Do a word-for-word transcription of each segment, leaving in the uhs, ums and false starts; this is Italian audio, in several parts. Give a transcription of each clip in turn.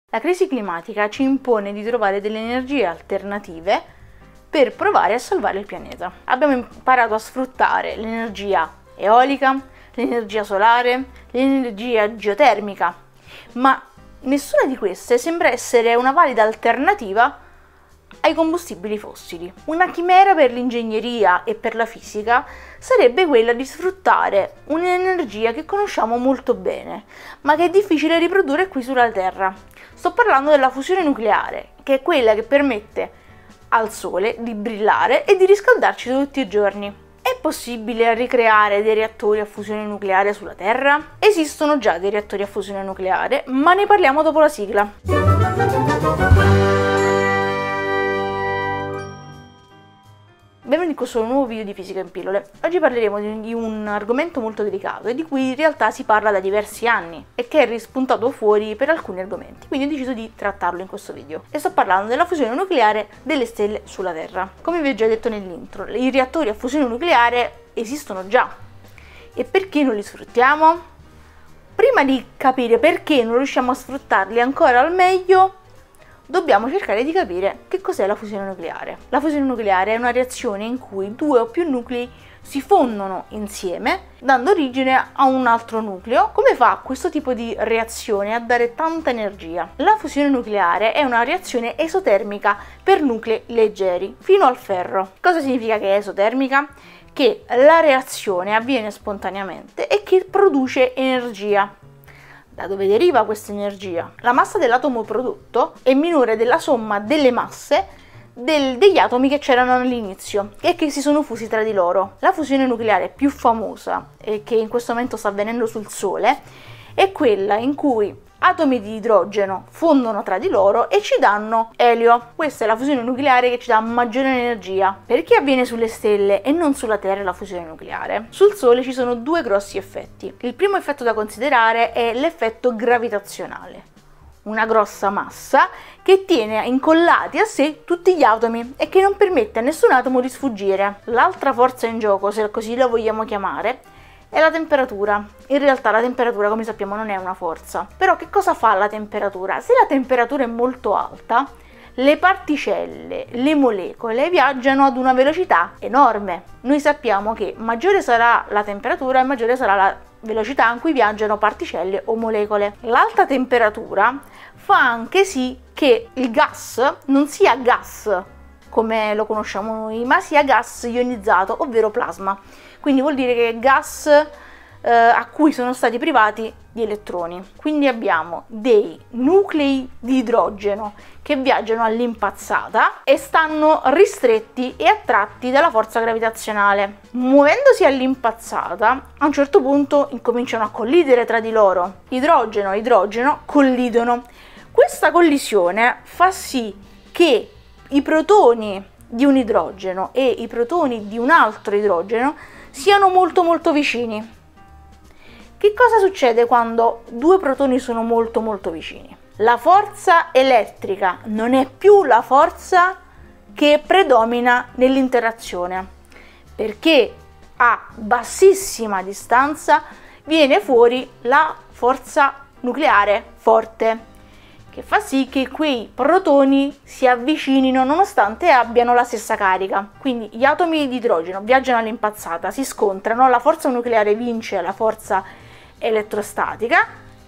La crisi climatica ci impone di trovare delle energie alternative per provare a salvare il pianeta. Abbiamo imparato a sfruttare l'energia eolica, l'energia solare, l'energia geotermica, ma nessuna di queste sembra essere una valida alternativa ai combustibili fossili. Una chimera per l'ingegneria e per la fisica sarebbe quella di sfruttare un'energia che conosciamo molto bene, ma che è difficile riprodurre qui sulla Terra. Sto parlando della fusione nucleare, che è quella che permette al Sole di brillare e di riscaldarci tutti i giorni. È possibile ricreare dei reattori a fusione nucleare sulla Terra? Esistono già dei reattori a fusione nucleare, ma ne parliamo dopo la sigla. Benvenuti in questo nuovo video di Fisica in Pillole. Oggi parleremo di, di un argomento molto delicato e di cui in realtà si parla da diversi anni e che è rispuntato fuori per alcuni argomenti, quindi ho deciso di trattarlo in questo video. E sto parlando della fusione nucleare delle stelle sulla Terra. Come vi ho già detto nell'intro, i reattori a fusione nucleare esistono già. E perché non li sfruttiamo? Prima di capire perché non riusciamo a sfruttarli ancora al meglio, dobbiamo cercare di capire che cos'è la fusione nucleare. La fusione nucleare è una reazione in cui due o più nuclei si fondono insieme, dando origine a un altro nucleo. Come fa questo tipo di reazione a dare tanta energia? La fusione nucleare è una reazione esotermica per nuclei leggeri, fino al ferro. Cosa significa che è esotermica? Che la reazione avviene spontaneamente e che produce energia. Da dove deriva questa energia? La massa dell'atomo prodotto è minore della somma delle masse del, degli atomi che c'erano all'inizio e che si sono fusi tra di loro. La fusione nucleare più famosa e che in questo momento sta avvenendo sul Sole è quella in cui atomi di idrogeno fondono tra di loro e ci danno elio. Questa è la fusione nucleare che ci dà maggiore energia. Perché avviene sulle stelle e non sulla Terra la fusione nucleare? Sul Sole ci sono due grossi effetti. Il primo effetto da considerare è l'effetto gravitazionale. Una grossa massa che tiene incollati a sé tutti gli atomi e che non permette a nessun atomo di sfuggire. L'altra forza in gioco, se così la vogliamo chiamare, è la temperatura. In realtà la temperatura, come sappiamo, non è una forza. Però che cosa fa la temperatura? Se la temperatura è molto alta, le particelle, le molecole viaggiano ad una velocità enorme. Noi sappiamo che maggiore sarà la temperatura e maggiore sarà la velocità in cui viaggiano particelle o molecole. L'alta temperatura fa anche sì che il gas non sia gas come lo conosciamo noi, ma sia gas ionizzato, ovvero plasma. Quindi vuol dire che gas eh, a cui sono stati privati gli elettroni. Quindi abbiamo dei nuclei di idrogeno che viaggiano all'impazzata e stanno ristretti e attratti dalla forza gravitazionale. Muovendosi all'impazzata, a un certo punto incominciano a collidere tra di loro. Idrogeno e idrogeno collidono. Questa collisione fa sì che i protoni di un idrogeno e i protoni di un altro idrogeno siano molto molto vicini. Che cosa succede quando due protoni sono molto molto vicini? La forza elettrica non è più la forza che predomina nell'interazione, perché a bassissima distanza viene fuori la forza nucleare forte, che fa sì che quei protoni si avvicinino nonostante abbiano la stessa carica. Quindi gli atomi di idrogeno viaggiano all'impazzata, si scontrano, la forza nucleare vince la forza elettrostatica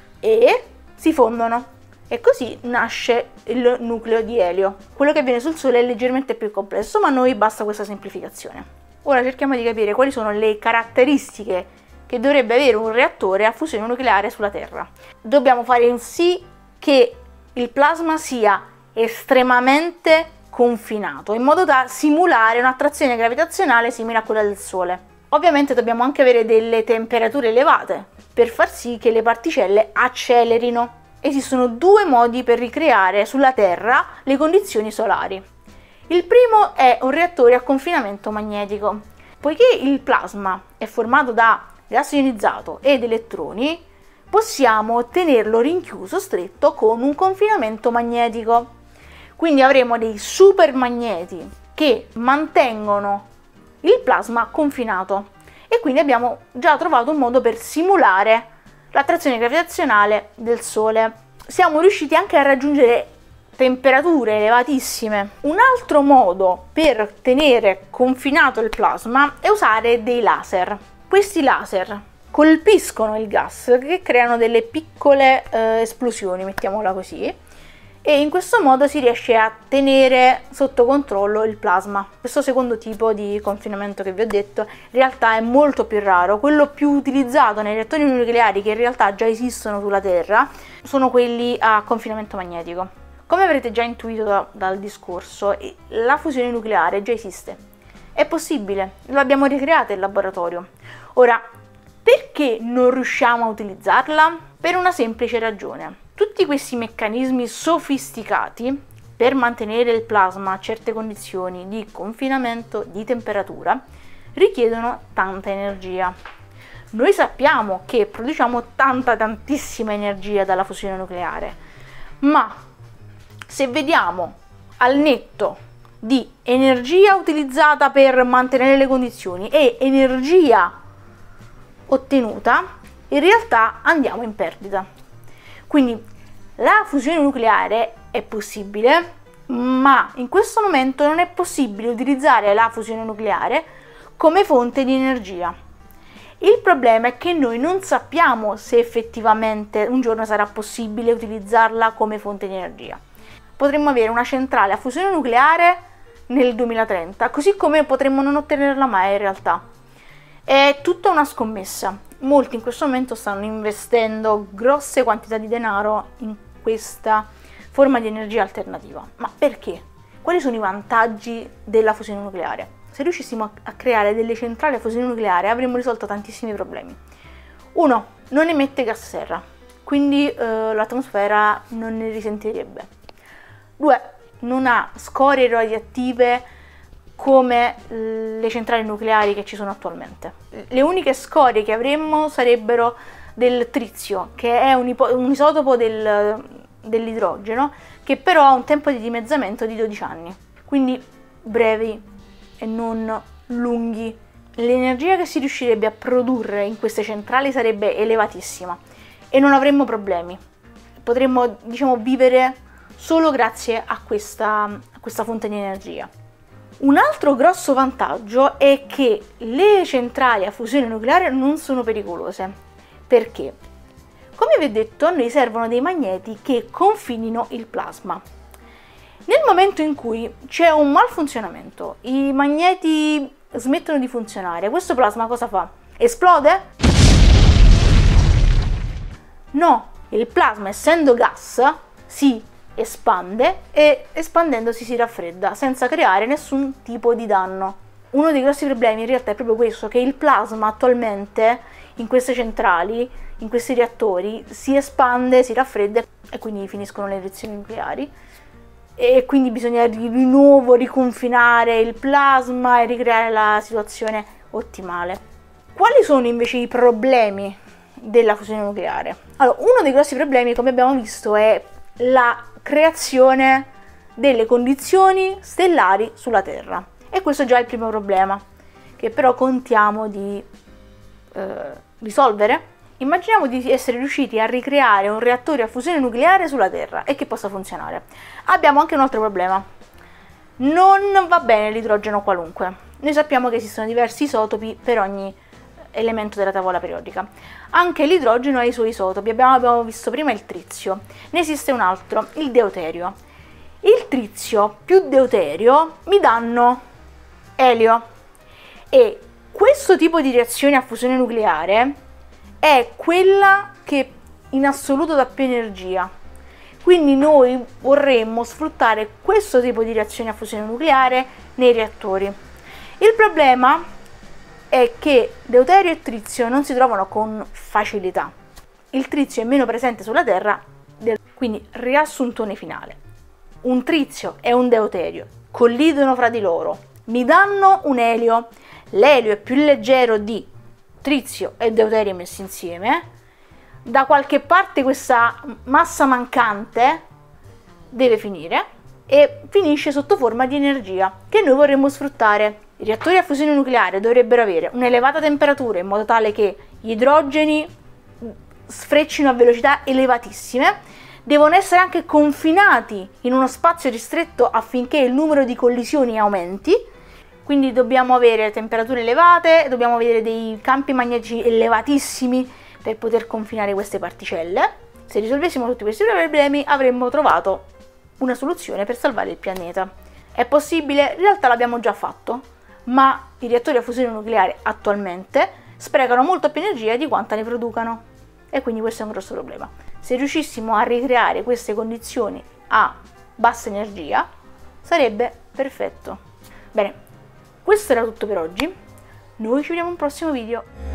e si fondono. E così nasce il nucleo di elio. Quello che avviene sul Sole è leggermente più complesso, ma a noi basta questa semplificazione. Ora cerchiamo di capire quali sono le caratteristiche che dovrebbe avere un reattore a fusione nucleare sulla Terra. Dobbiamo fare in sì che il plasma sia estremamente confinato, in modo da simulare un'attrazione gravitazionale simile a quella del Sole. Ovviamente dobbiamo anche avere delle temperature elevate per far sì che le particelle accelerino. Esistono due modi per ricreare sulla Terra le condizioni solari. Il primo è un reattore a confinamento magnetico. Poiché il plasma è formato da gas ionizzato ed elettroni, possiamo ottenerlo rinchiuso stretto con un confinamento magnetico. Quindi avremo dei supermagneti che mantengono il plasma confinato e quindi abbiamo già trovato un modo per simulare l'attrazione gravitazionale del Sole. siamo riusciti anche a raggiungere temperature elevatissime. Un altro modo per tenere confinato il plasma è usare dei laser. Questi laser colpiscono il gas che creano delle piccole eh, esplosioni, mettiamola così, e in questo modo si riesce a tenere sotto controllo il plasma. Questo secondo tipo di confinamento che vi ho detto in realtà è molto più raro. Quello più utilizzato nei reattori nucleari, che in realtà già esistono sulla Terra, sono quelli a confinamento magnetico. Come avrete già intuito da, dal discorso, la fusione nucleare già esiste, è possibile, l'abbiamo ricreata in laboratorio. Ora, perché non riusciamo a utilizzarla? Per una semplice ragione. Tutti questi meccanismi sofisticati per mantenere il plasma a certe condizioni di confinamento, di temperatura, richiedono tanta energia. Noi sappiamo che produciamo tanta, tantissima energia dalla fusione nucleare, ma se vediamo al netto di energia utilizzata per mantenere le condizioni e energia ottenuta, in realtà andiamo in perdita. Quindi la fusione nucleare è possibile, ma in questo momento non è possibile utilizzare la fusione nucleare come fonte di energia. Il problema è che noi non sappiamo se effettivamente un giorno sarà possibile utilizzarla come fonte di energia. Potremmo avere una centrale a fusione nucleare nel duemilatrenta, così come potremmo non ottenerla mai in realtà. È tutta una scommessa. Molti in questo momento stanno investendo grosse quantità di denaro in questa forma di energia alternativa. Ma perché? Quali sono i vantaggi della fusione nucleare? Se riuscissimo a creare delle centrali a fusione nucleare avremmo risolto tantissimi problemi. Uno, non emette gas serra, quindi eh, l'atmosfera non ne risentirebbe. Due, non ha scorie radioattive come le centrali nucleari che ci sono attualmente. Le uniche scorie che avremmo sarebbero del trizio, che è un, un isotopo del, dell'idrogeno, che però ha un tempo di dimezzamento di dodici anni, quindi brevi e non lunghi. L'energia che si riuscirebbe a produrre in queste centrali sarebbe elevatissima e non avremmo problemi. Potremmo, diciamo, vivere solo grazie a questa, a questa fonte di energia. Un altro grosso vantaggio è che le centrali a fusione nucleare non sono pericolose. Perché? Come vi ho detto, a noi servono dei magneti che confinino il plasma. Nel momento in cui c'è un malfunzionamento, i magneti smettono di funzionare, questo plasma cosa fa? Esplode? No, il plasma, essendo gas, si espande e espandendosi si raffredda senza creare nessun tipo di danno. Uno dei grossi problemi in realtà è proprio questo, che il plasma attualmente in queste centrali, in questi reattori, si espande, si raffredda e quindi finiscono le reazioni nucleari e quindi bisogna di nuovo riconfinare il plasma e ricreare la situazione ottimale. Quali sono invece i problemi della fusione nucleare? Allora, uno dei grossi problemi, come abbiamo visto, è la creazione delle condizioni stellari sulla Terra, e questo già è il primo problema che però contiamo di eh, risolvere. Immaginiamo di essere riusciti a ricreare un reattore a fusione nucleare sulla Terra e che possa funzionare. Abbiamo anche un altro problema: non va bene l'idrogeno qualunque. Noi sappiamo che esistono diversi isotopi per ogni elemento della tavola periodica. Anche l'idrogeno ha i suoi isotopi. Abbiamo, abbiamo visto prima il trizio, ne esiste un altro, il deuterio. Il trizio più deuterio mi danno elio, e questo tipo di reazione a fusione nucleare è quella che in assoluto dà più energia. Quindi noi vorremmo sfruttare questo tipo di reazione a fusione nucleare nei reattori. Il problema è che deuterio e trizio non si trovano con facilità. Il trizio è meno presente sulla Terra, quindi riassuntone finale: un trizio e un deuterio collidono fra di loro, mi danno un elio. L'elio è più leggero di trizio e deuterio messi insieme. Da qualche parte questa massa mancante deve finire e finisce sotto forma di energia che noi vorremmo sfruttare. I reattori a fusione nucleare dovrebbero avere un'elevata temperatura in modo tale che gli idrogeni sfreccino a velocità elevatissime, devono essere anche confinati in uno spazio ristretto affinché il numero di collisioni aumenti, quindi dobbiamo avere temperature elevate, dobbiamo avere dei campi magnetici elevatissimi per poter confinare queste particelle. Se risolvessimo tutti questi problemi avremmo trovato una soluzione per salvare il pianeta. È possibile? In realtà l'abbiamo già fatto, ma i reattori a fusione nucleare attualmente sprecano molto più energia di quanta ne producano e quindi questo è un grosso problema. Se riuscissimo a ricreare queste condizioni a bassa energia sarebbe perfetto. Bene, questo era tutto per oggi, noi ci vediamo in un prossimo video.